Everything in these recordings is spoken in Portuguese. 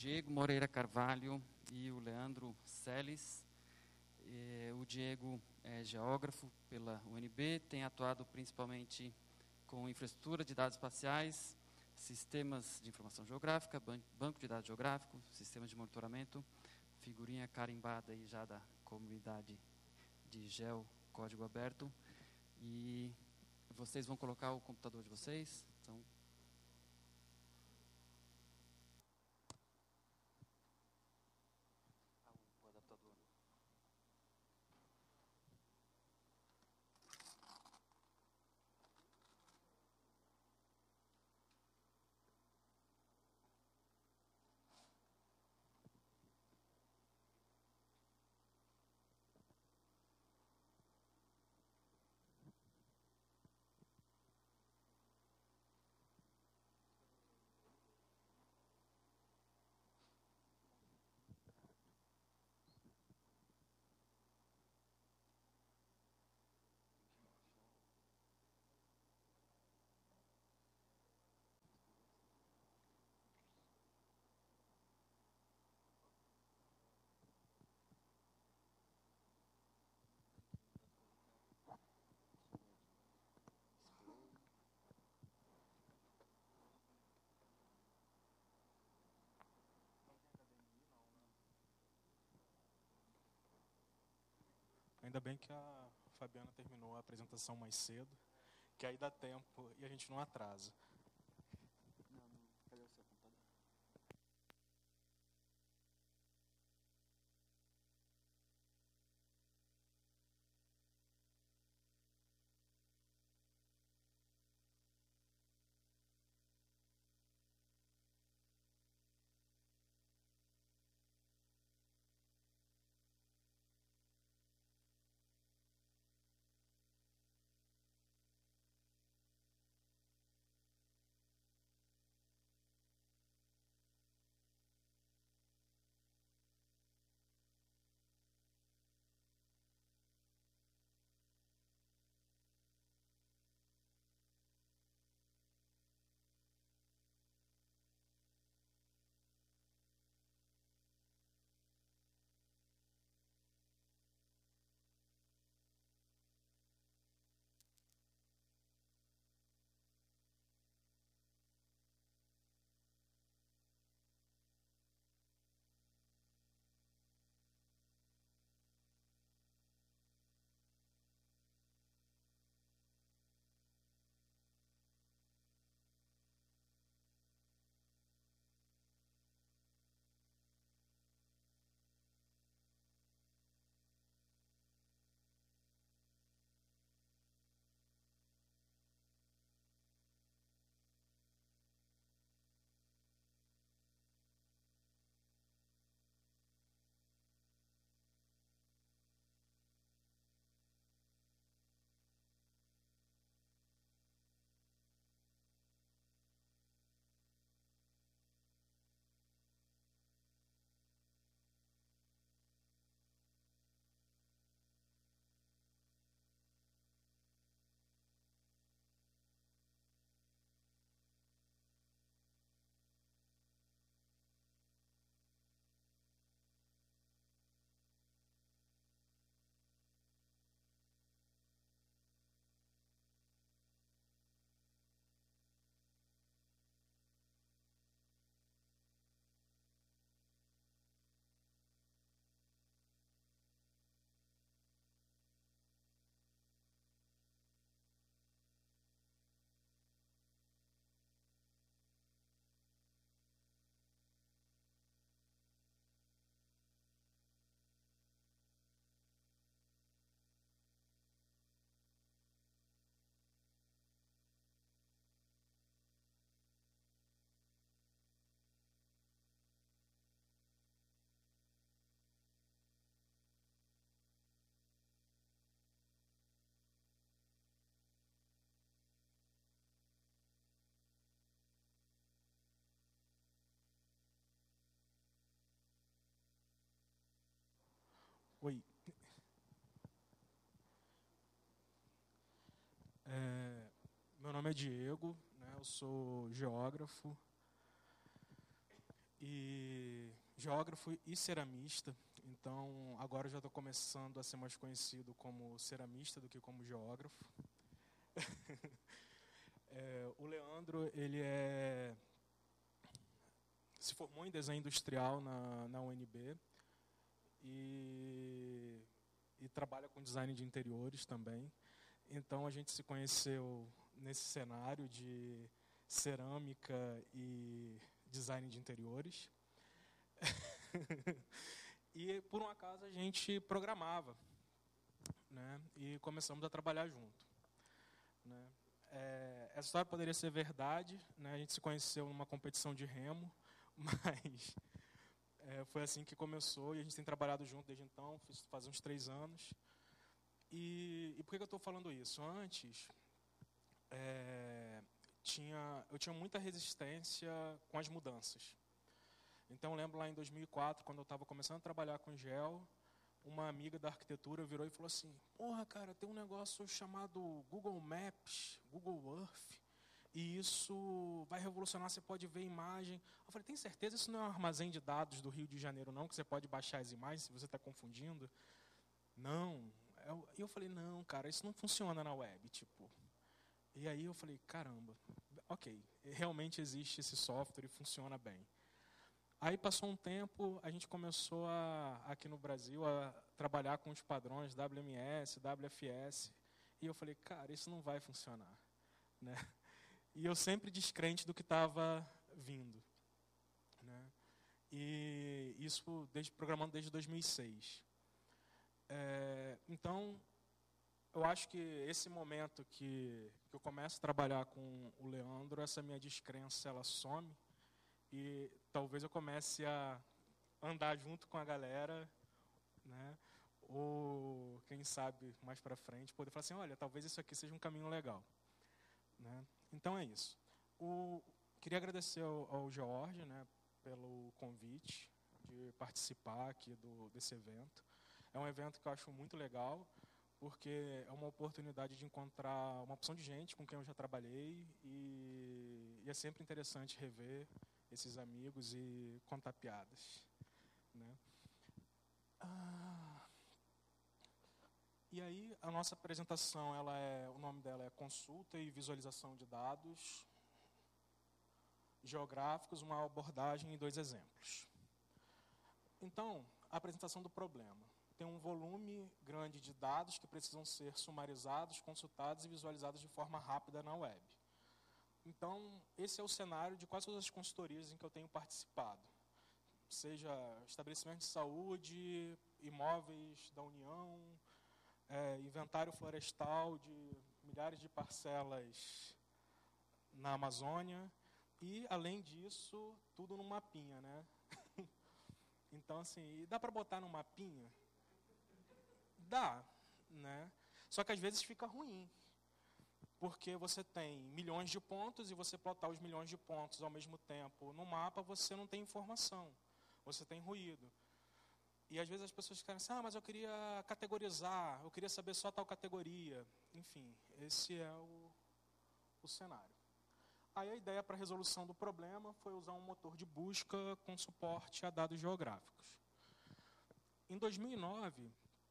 Diego Moreira Carvalho e o Leandro Celes. O Diego é geógrafo pela UNB, tem atuado principalmente com infraestrutura de dados espaciais, sistemas de informação geográfica, banco de dados geográfico, sistemas de monitoramento, figurinha carimbada aí já da comunidade de Geo Código Aberto. E vocês vão colocar o computador de vocês. Então, o adaptador. Ainda bem que a Fabiana terminou a apresentação mais cedo, que aí dá tempo e a gente não atrasa. Não, cadê o seu computador? Oi. Meu nome é Diego, né, eu sou geógrafo e geógrafo e ceramista. Então, agora eu já estou começando a ser mais conhecido como ceramista do que como geógrafo. O Leandro, ele se formou em desenho industrial na UNB e trabalha com design de interiores também. Então, a gente se conheceu nesse cenário de cerâmica e design de interiores. E, por um acaso, a gente programava, né? E começamos a trabalhar junto, né? Essa história poderia ser verdade, né? A gente se conheceu numa competição de remo, mas foi assim que começou, e a gente tem trabalhado junto desde então, faz uns 3 anos. E por que eu estou falando isso? Antes, eu tinha muita resistência com as mudanças. Então, eu lembro lá em 2004, quando eu estava começando a trabalhar com gel, uma amiga da arquitetura virou e falou assim: porra, cara, tem um negócio chamado Google Maps, Google Earth, e isso vai revolucionar, você pode ver imagem. Eu falei: tem certeza? Isso não é um armazém de dados do Rio de Janeiro, não, que você pode baixar as imagens, se você está confundindo? Não. E eu falei: não, cara, isso não funciona na web, tipo. E aí eu falei: caramba, ok, realmente existe esse software e funciona bem. Aí passou um tempo, a gente começou aqui no Brasil a trabalhar com os padrões WMS, WFS, e eu falei: cara, isso não vai funcionar, né? E eu sempre descrente do que estava vindo, né? E isso programando desde 2006. Então, eu acho que esse momento que eu começo a trabalhar com o Leandro, essa minha descrença, ela some, e talvez eu comece a andar junto com a galera, né? Ou, quem sabe, mais para frente, poder falar assim: olha, talvez isso aqui seja um caminho legal, né? Então é isso. Queria agradecer ao George, né, pelo convite de participar aqui desse evento. É um evento que eu acho muito legal, porque é uma oportunidade de encontrar uma opção de gente com quem eu já trabalhei, e é sempre interessante rever esses amigos e contar piadas, né? E aí, a nossa apresentação, o nome dela é Consulta e Visualização de Dados Geográficos, uma abordagem em 2 exemplos. Então, a apresentação do problema. Tem um volume grande de dados que precisam ser sumarizados, consultados e visualizados de forma rápida na web. Então, esse é o cenário de quase todas as consultorias em que eu tenho participado. Seja estabelecimento de saúde, imóveis da União, inventário florestal de milhares de parcelas na Amazônia, e, além disso, tudo num mapinha, né? Então, assim, dá para botar num mapinha? Dá, né? Só que às vezes fica ruim, porque você tem milhões de pontos e você plotar os milhões de pontos ao mesmo tempo no mapa, você não tem informação, você tem ruído. E às vezes as pessoas querem assim: mas eu queria categorizar, eu queria saber só tal categoria. Enfim, esse é o cenário. Aí a ideia para a resolução do problema foi usar um motor de busca com suporte a dados geográficos. Em 2009,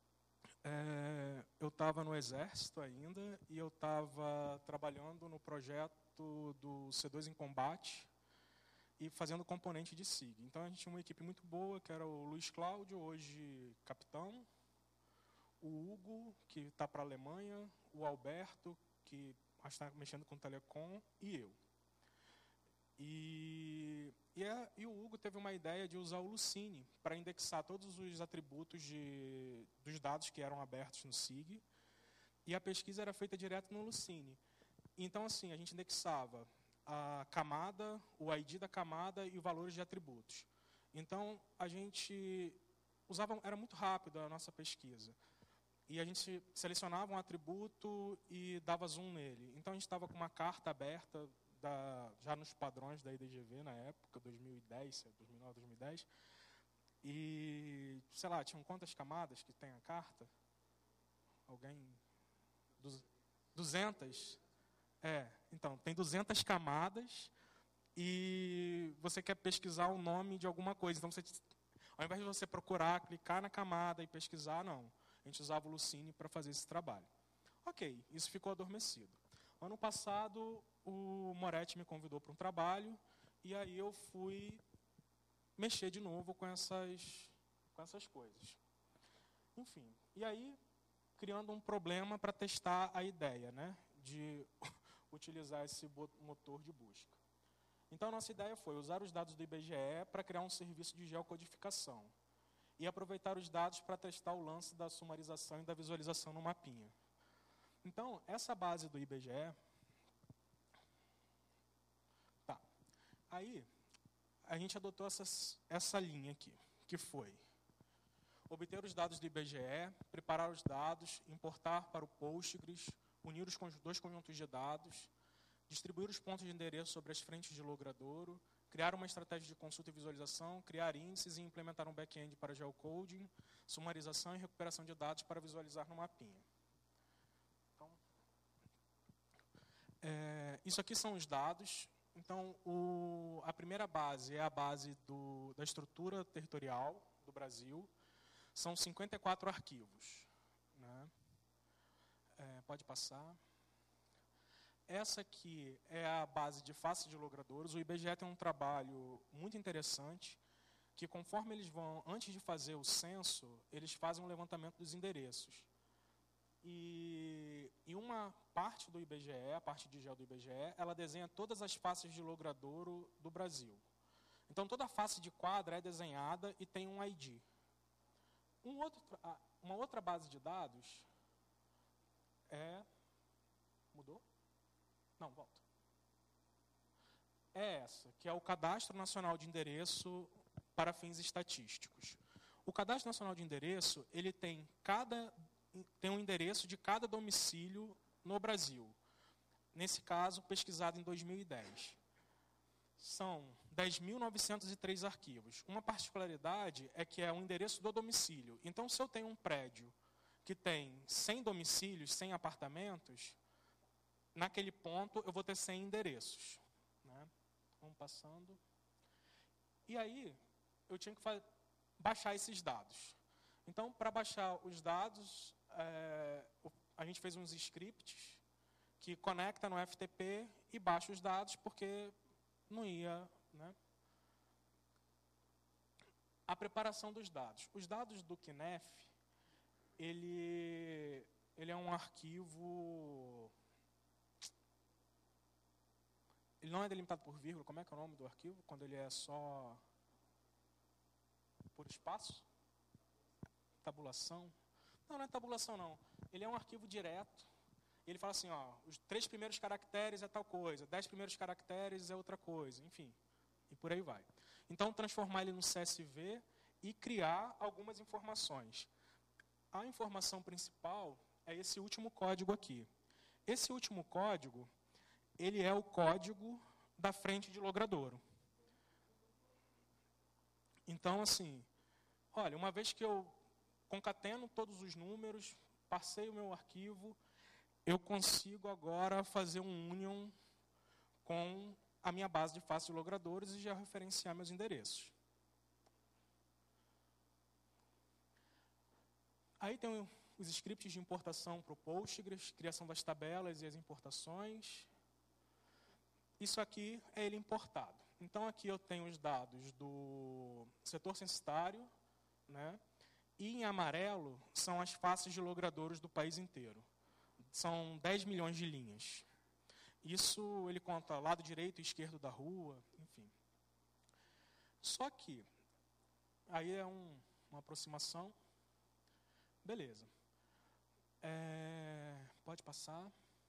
eu estava no Exército ainda, e eu estava trabalhando no projeto do C2 em Combate e fazendo componente de SIG. Então, a gente tinha uma equipe muito boa, que era o Luiz Cláudio, hoje capitão, o Hugo, que está para a Alemanha, o Alberto, que está mexendo com telecom, e eu. E o Hugo teve uma ideia de usar o Lucene para indexar todos os atributos dos dados que eram abertos no SIG, e a pesquisa era feita direto no Lucene. Então, assim, a gente indexava a camada, o ID da camada e os valores de atributos. Então, a gente era muito rápido a nossa pesquisa. E a gente selecionava um atributo e dava zoom nele. Então, a gente estava com uma carta aberta, já nos padrões da IDGV na época, 2010, 2009, 2010. E, sei lá, tinham quantas camadas que tem a carta? Alguém? 200? Então, tem 200 camadas, e você quer pesquisar o nome de alguma coisa. Então, ao invés de você procurar, clicar na camada e pesquisar, não. A gente usava o Lucene para fazer esse trabalho. Ok, isso ficou adormecido. Ano passado, o Moretti me convidou para um trabalho, e aí eu fui mexer de novo com essas coisas. Enfim, e aí, criando um problema para testar a ideia, né, de utilizar esse motor de busca. Então, a nossa ideia foi usar os dados do IBGE para criar um serviço de geocodificação e aproveitar os dados para testar o lance da sumarização e da visualização no mapinha. Então, essa base do IBGE... Tá. Aí, a gente adotou essa linha aqui, que foi obter os dados do IBGE, preparar os dados, importar para o Postgres, unir os dois conjuntos de dados, distribuir os pontos de endereço sobre as frentes de logradouro, criar uma estratégia de consulta e visualização, criar índices e implementar um back-end para geocoding, sumarização e recuperação de dados para visualizar no mapinha. Então, isso aqui são os dados. Então, a primeira base é a base da estrutura territorial do Brasil. São 54 arquivos. Né? Pode passar. Essa aqui é a base de face de logradouros. O IBGE tem um trabalho muito interessante, que conforme eles vão, antes de fazer o censo, eles fazem um levantamento dos endereços. E uma parte do IBGE, a parte de geo do IBGE, ela desenha todas as faces de logradouro do Brasil. Então, toda a face de quadra é desenhada e tem um ID. Uma outra base de dados Mudou? Não, volta. É essa, que é o Cadastro Nacional de Endereço para fins estatísticos. O Cadastro Nacional de Endereço, ele tem um endereço de cada domicílio no Brasil. Nesse caso, pesquisado em 2010. São 10.903 arquivos. Uma particularidade é que é um endereço do domicílio. Então, se eu tenho um prédio que tem 100 domicílios, 100 apartamentos, naquele ponto eu vou ter 100 endereços. Né? Vamos passando. E aí, eu tinha que baixar esses dados. Então, para baixar os dados, a gente fez uns scripts que conecta no FTP e baixa os dados, porque não ia... Né? A preparação dos dados. Os dados do CNEF, ele é um arquivo... Ele não é delimitado por vírgula. Como é que é o nome do arquivo? Quando ele é só por espaço? Tabulação? Não, não é tabulação, não. Ele é um arquivo direto. Ele fala assim, ó, os 3 primeiros caracteres é tal coisa, 10 primeiros caracteres é outra coisa, enfim. E por aí vai. Então, transformar ele no CSV e criar algumas informações. A informação principal é esse último código aqui. Esse último código, ele é o código da frente de logradouro. Então, assim, olha, uma vez que eu concateno todos os números, passei o meu arquivo, eu consigo agora fazer um union com a minha base de face de logradouros e já referenciar meus endereços. Aí tem os scripts de importação para o Postgres, criação das tabelas e as importações. Isso aqui é ele importado. Então, aqui eu tenho os dados do setor censitário, né? E em amarelo são as faces de logradouros do país inteiro. São 10 milhões de linhas. Isso ele conta lado direito e esquerdo da rua, enfim. Só que, aí é uma aproximação. Beleza. Pode passar.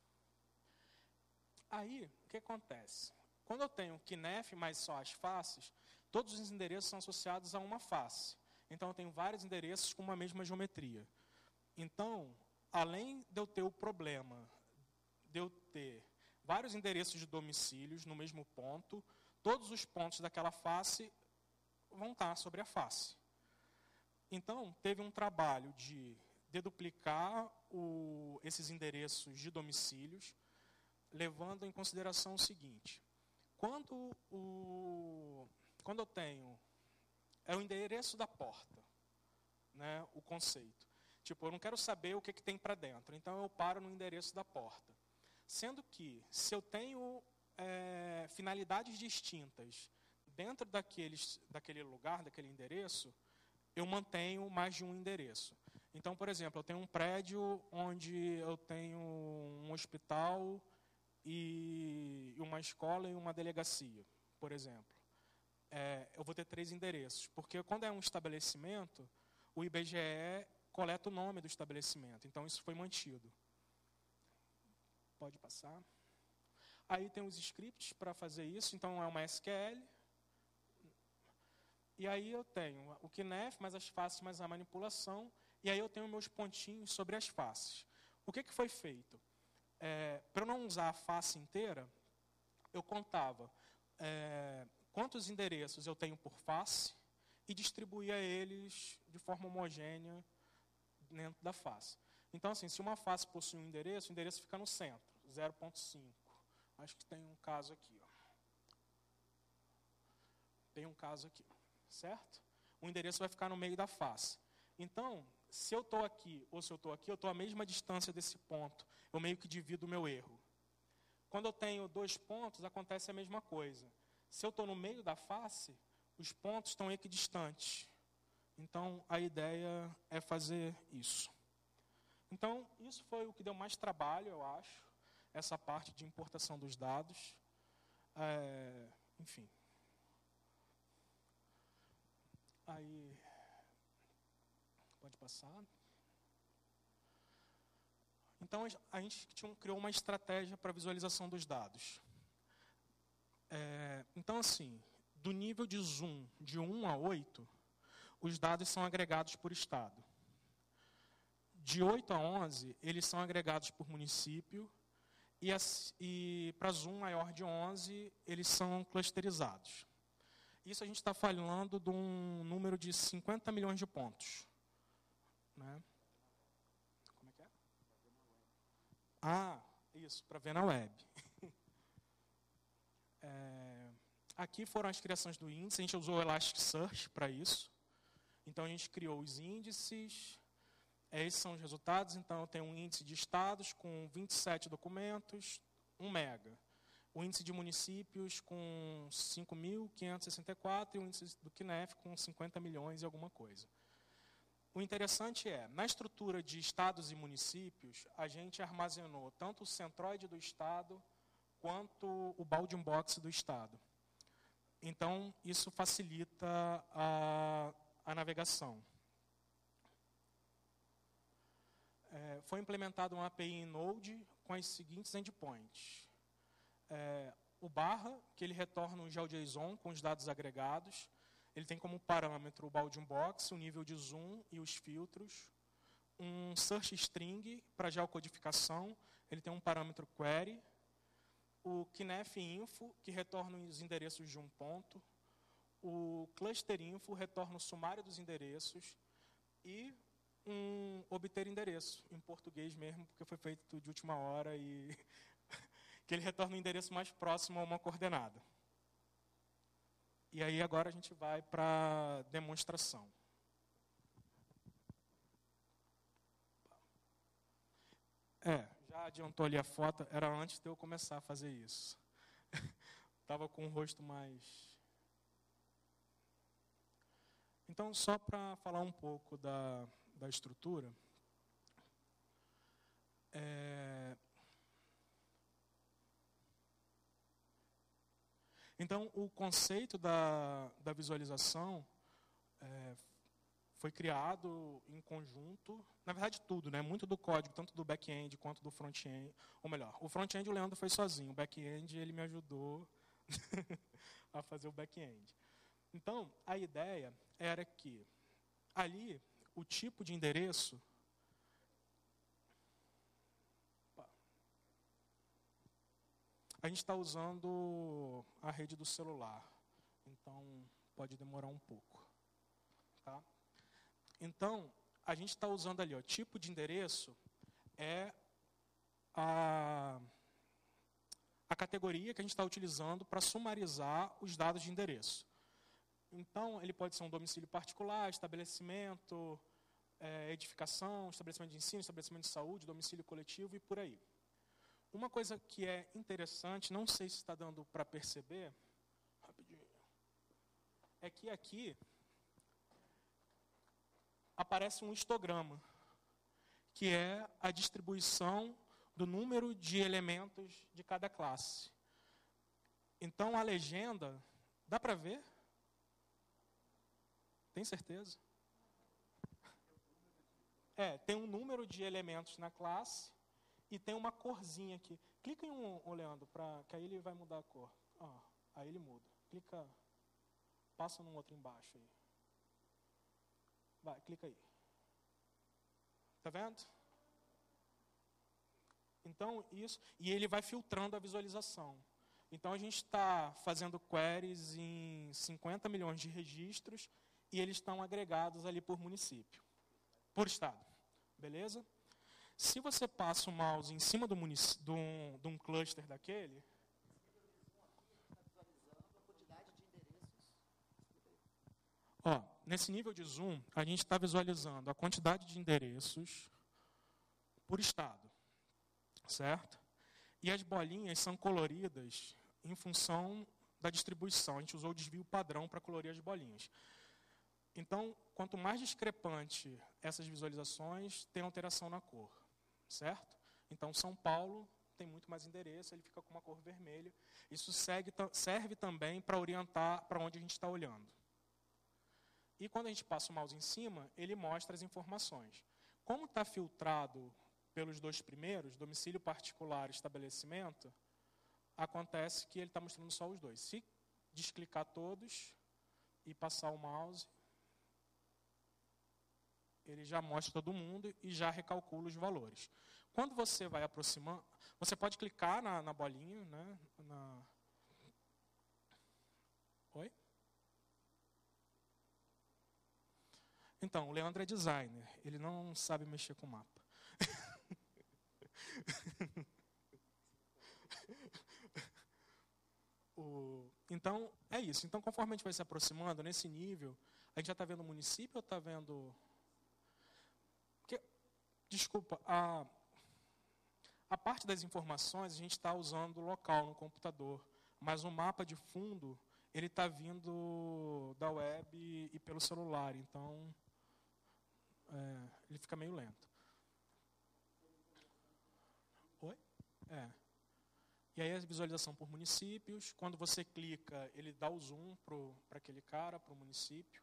Aí, o que acontece? Quando eu tenho CNEF mais só as faces, todos os endereços são associados a uma face. Então, eu tenho vários endereços com uma mesma geometria. Então, além de eu ter o problema de eu ter vários endereços de domicílios no mesmo ponto, todos os pontos daquela face vão estar sobre a face. Então, teve um trabalho de deduplicar esses endereços de domicílios, levando em consideração o seguinte: Quando eu tenho... É o endereço da porta, né, o conceito. Tipo, eu não quero saber o que tem para dentro, então eu paro no endereço da porta. Sendo que, se eu tenho finalidades distintas dentro daquele lugar, daquele endereço, eu mantenho mais de um endereço. Então, por exemplo, eu tenho um prédio onde eu tenho um hospital e uma escola e uma delegacia, por exemplo. Eu vou ter 3 endereços, porque quando é um estabelecimento, o IBGE coleta o nome do estabelecimento, então isso foi mantido. Pode passar. Aí tem os scripts para fazer isso, então é uma SQL. E aí eu tenho o KNF, mais as faces, mais a manipulação, e aí eu tenho meus pontinhos sobre as faces. O que foi feito? Para eu não usar a face inteira, eu contava quantos endereços eu tenho por face e distribuía eles de forma homogênea dentro da face. Então, assim, se uma face possui um endereço, o endereço fica no centro, 0.5. Acho que tem um caso aqui. Ó. Tem um caso aqui, certo? O endereço vai ficar no meio da face. Então, se eu estou aqui ou se eu estou aqui, eu estou à mesma distância desse ponto. Eu meio que divido o meu erro. Quando eu tenho 2 pontos, acontece a mesma coisa. Se eu estou no meio da face, os pontos estão equidistantes. Então, a ideia é fazer isso. Então, isso foi o que deu mais trabalho, eu acho, essa parte de importação dos dados. Enfim. Aí, pode passar. Então, a gente criou uma estratégia para visualização dos dados. Então, assim, do nível de zoom de 1 a 8, os dados são agregados por estado. De 8 a 11, eles são agregados por município, e para zoom maior de 11, eles são clusterizados. Isso a gente está falando de um número de 50 milhões de pontos. Né? Como é que é? Isso, para ver na web. Aqui foram as criações do índice, a gente usou o Elasticsearch para isso. Então, a gente criou os índices, esses são os resultados. Então, eu tenho um índice de estados com 27 documentos, 1 mega. O índice de municípios com 5.564 e o índice do KNF com 50 milhões e alguma coisa. O interessante na estrutura de estados e municípios, a gente armazenou tanto o centroide do estado quanto o bounding box do estado. Então, isso facilita a navegação. Foi implementado uma API em Node com as seguintes endpoints. O barra, que ele retorna um GeoJSON com os dados agregados. Ele tem como parâmetro o bounding box, o nível de zoom e os filtros. Um search string para geocodificação. Ele tem um parâmetro query. O KNF info, que retorna os endereços de um ponto. O cluster info retorna o sumário dos endereços. E um obter endereço, em português mesmo, porque foi feito de última hora, e que ele retorna o endereço mais próximo a uma coordenada. E aí agora a gente vai para a demonstração. Já adiantou ali a foto, era antes de eu começar a fazer isso. Estava com o rosto mais... Então, só para falar um pouco da estrutura, então, o conceito da visualização foi criado em conjunto, na verdade tudo, né? Muito do código, tanto do back-end quanto do front-end, ou melhor, o front-end o Leandro fez sozinho, o back-end ele me ajudou a fazer o back-end. Então, a ideia era que ali o tipo de endereço a gente está usando a rede do celular, então pode demorar um pouco. Tá? Então, a gente está usando ali, tipo de endereço é a a categoria que a gente está utilizando para sumarizar os dados de endereço. Então, ele pode ser um domicílio particular, estabelecimento, edificação, estabelecimento de ensino, estabelecimento de saúde, domicílio coletivo e por aí. Uma coisa que é interessante, não sei se está dando para perceber, rapidinho, é que aqui aparece um histograma, que é a distribuição do número de elementos de cada classe. Então, a legenda, dá para ver? Tem certeza? Tem um número de elementos na classe e tem uma corzinha aqui. Clica em um, Leandro, que aí ele vai mudar a cor. Aí ele muda. Clica, passa num outro embaixo aí. Vai, clica aí. Tá vendo? Então, isso. E ele vai filtrando a visualização. Então, a gente está fazendo queries em 50 milhões de registros e eles estão agregados ali por município, por estado. Beleza? Se você passa o mouse em cima de um cluster daquele... nesse nível de zoom, a gente está visualizando a quantidade de endereços por estado. Certo? E as bolinhas são coloridas em função da distribuição. A gente usou o desvio padrão para colorir as bolinhas. Então, quanto mais discrepante essas visualizações, tem alteração na cor. Certo? Então, São Paulo tem muito mais endereço, ele fica com uma cor vermelha. Isso serve também para orientar para onde a gente está olhando. E quando a gente passa o mouse em cima, ele mostra as informações. Como está filtrado pelos dois primeiros, domicílio particular e estabelecimento, acontece que ele está mostrando só os dois. Se desclicar todos e passar o mouse, ele já mostra todo mundo e já recalcula os valores. Quando você vai aproximando, você pode clicar na bolinha, né? Oi? Então, o Leandro é designer, ele não sabe mexer com mapa. Então, é isso. Então, conforme a gente vai se aproximando, nesse nível, a gente já está vendo o município ou está vendo... Desculpa, a parte das informações a gente está usando local no computador, mas o mapa de fundo, ele está vindo da web e pelo celular, então ele fica meio lento. Oi? E aí a visualização por municípios, quando você clica, ele dá o zoom para aquele cara, para o município.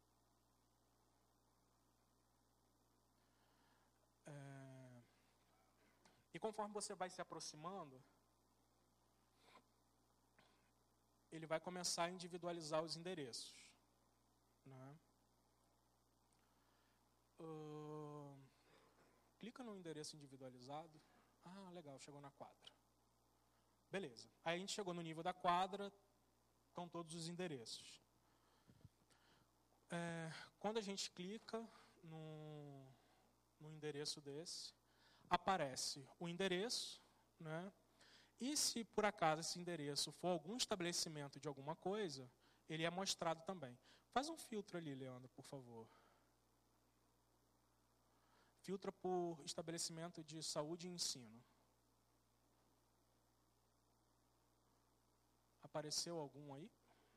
E conforme você vai se aproximando, ele vai começar a individualizar os endereços. Né? Clica no endereço individualizado. Legal, chegou na quadra. Beleza. Aí a gente chegou no nível da quadra, estão todos os endereços. Quando a gente clica no endereço desse, aparece o endereço, né? E se por acaso esse endereço for algum estabelecimento de alguma coisa, ele é mostrado também. Faz um filtro ali, Leandro, por favor. Filtra por estabelecimento de saúde e ensino. Apareceu algum aí?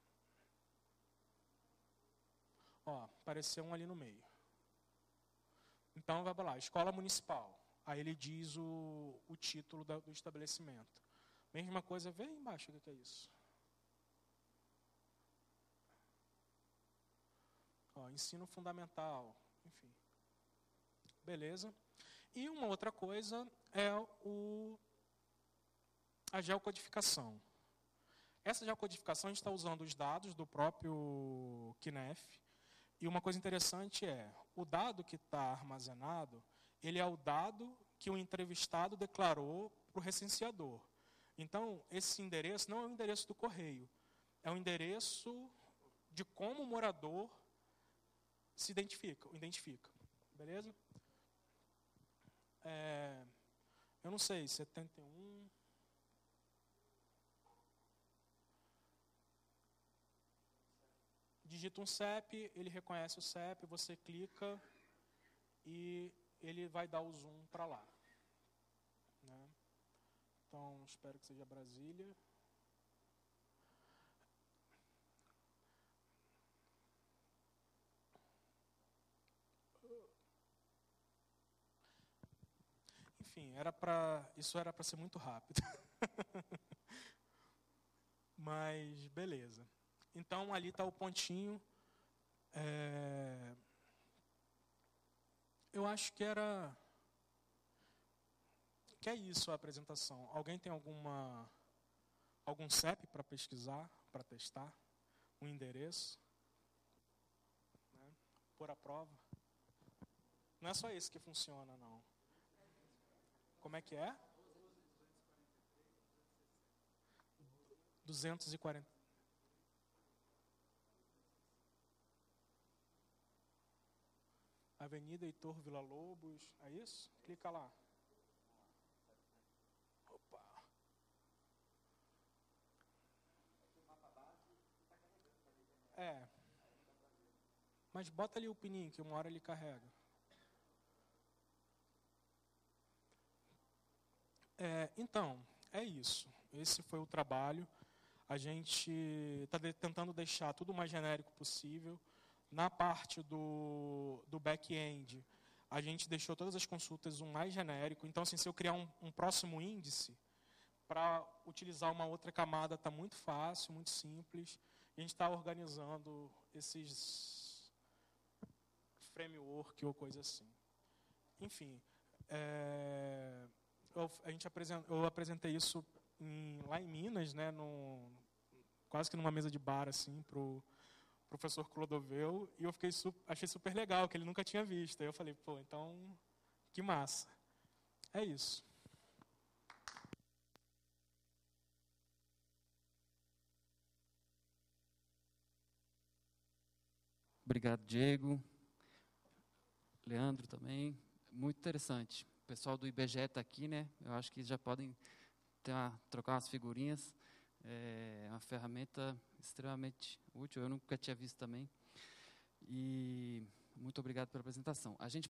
Apareceu um ali no meio. Então, vai lá, escola municipal. Aí ele diz o título do estabelecimento. Mesma coisa, vê aí embaixo o que é isso. Ensino fundamental, enfim. Beleza. E uma outra coisa é a geocodificação. Essa geocodificação a gente está usando os dados do próprio KNEF. E uma coisa interessante o dado que está armazenado, ele é o dado que o entrevistado declarou para o recenseador. Então, esse endereço não é o endereço do correio, é o endereço de como o morador se identifica. Beleza? Eu não sei, 71... digita um CEP, ele reconhece o CEP, você clica e ele vai dar o zoom para lá. Né? Então, espero que seja Brasília. Enfim, isso era para ser muito rápido. Mas, beleza. Então, ali está o pontinho. Eu acho que é isso a apresentação. Alguém tem algum CEP para pesquisar, para testar? Um endereço? Né? Pôr a prova? Não é só esse que funciona, não. Como é que é? 240. Avenida Heitor Villa-Lobos, é isso? Clica lá. Opa. Mas bota ali o pininho, que uma hora ele carrega. Então, é isso. Esse foi o trabalho. A gente está tentando deixar tudo o mais genérico possível. Na parte do back-end, a gente deixou todas as consultas o mais genérico. Então, assim, se eu criar um próximo índice, para utilizar uma outra camada está muito fácil, muito simples. A gente está organizando esses framework ou coisa assim. Enfim, eu apresentei isso lá em Minas, né, quase que numa mesa de bar, assim, para o professor Clodoveu, e eu achei super legal, que ele nunca tinha visto. Aí eu falei, pô, então, que massa. É isso. Obrigado, Diego. Leandro também. Muito interessante. O pessoal do IBGE está aqui, né? Eu acho que já podem trocar umas figurinhas. É uma ferramenta extremamente útil. Eu nunca tinha visto também. E muito obrigado pela apresentação. A gente